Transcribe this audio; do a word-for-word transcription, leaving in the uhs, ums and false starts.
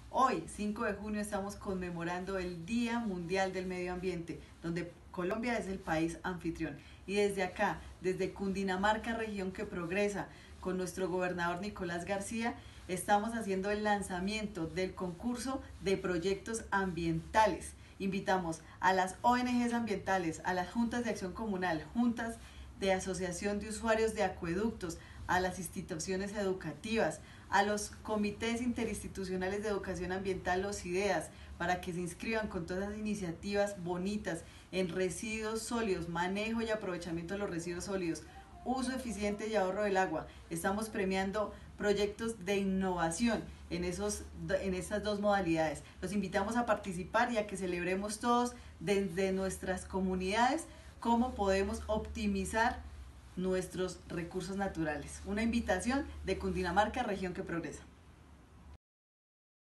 Hoy, cinco de junio, estamos conmemorando el Día Mundial del Medio Ambiente, donde Colombia es el país anfitrión. Y desde acá, desde Cundinamarca, región que progresa, con nuestro gobernador Nicolás García, estamos haciendo el lanzamiento del concurso de proyectos ambientales. Invitamos a las O N Ges ambientales, a las juntas de acción comunal, juntas de asociación de usuarios de acueductos, a las instituciones educativas, a los comités interinstitucionales de educación ambiental, los IDEAS, para que se inscriban con todas las iniciativas bonitas en residuos sólidos, manejo y aprovechamiento de los residuos sólidos, uso eficiente y ahorro del agua. Estamos premiando proyectos de innovación en, esos, en esas dos modalidades. Los invitamos a participar y a que celebremos todos desde nuestras comunidades cómo podemos optimizar nuestros recursos naturales. Una invitación de Cundinamarca, región que progresa.